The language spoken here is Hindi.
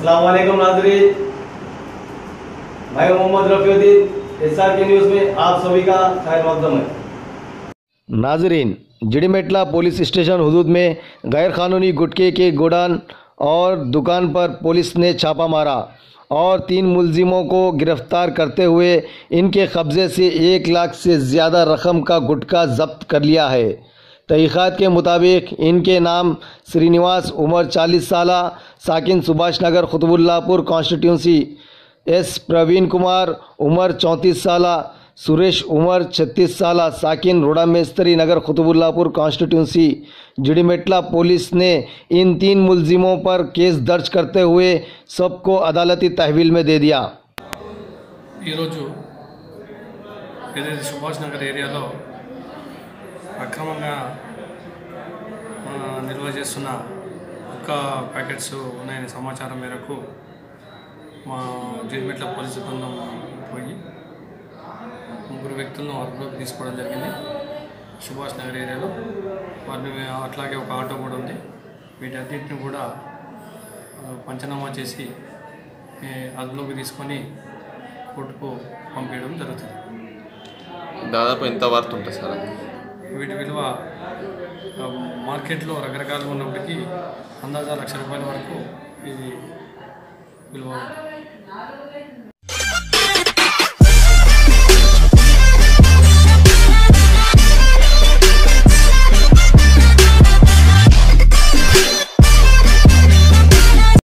अस्सलाम वालेकुम नाज़रीन, मैं मोहम्मद रफ़ीउद्दीन एसआर के न्यूज़ में आप सभी का खैर मक़दम है। नाजरीन, जीडीमेटला पुलिस स्टेशन हुदूद में गैरकानूनी गुटके के गोडाउन और दुकान पर पुलिस ने छापा मारा और 3 मुलजिमों को गिरफ्तार करते हुए इनके कब्जे से 1 लाख से ज़्यादा रकम का गुटका जब्त कर लिया है। तहक़ीक़ात के मुताबिक इनके नाम श्रीनिवास उम्र 40 साल, साकिन सुभाष नगर कुतुबुल्लाहपुर कॉन्स्टिट्यूंसी, एस प्रवीण कुमार उम्र 34 साल, सुरेश उमर 36 साल, साकिन रोड़ा मेस्तरी नगर कुतुबुल्लाहपुर कॉन्स्टिट्यूंसी। जीडीमेटला पुलिस ने इन 3 मुलजिमों पर केस दर्ज करते हुए सबको अदालती तहवील में दे दिया। सुभाष नगर एरियालो అక్రమంగా నిల్వ చేస్తున్న గుట్కా ప్యాకెట్స్ ఉన్నాయనే సమాచారం మేరకు మా జీడిమెట్ల పోలీసు బృందం పోయి 3 వ్యక్తులను అదుపులోకి తీసుకోవడం జరిగింది సుభాష్ నగర్ ఏరియాలో. వారిని అట్లాగే ఒక ఆటో కూడా ఉంది. వీటన్నిటిని కూడా పంచనామా చేసి అదుపులోకి తీసుకొని కోర్టుకు పంపించడం జరుగుతుంది. దాదాపు ఎంత వర్త్ ఉంటుంది సార్? వీటి విలువ మార్కెట్లో రకరకాలుగా ఉన్నప్పటికీ అందాజా 1,00,000 రూపాయల వరకు ఇది విలువ.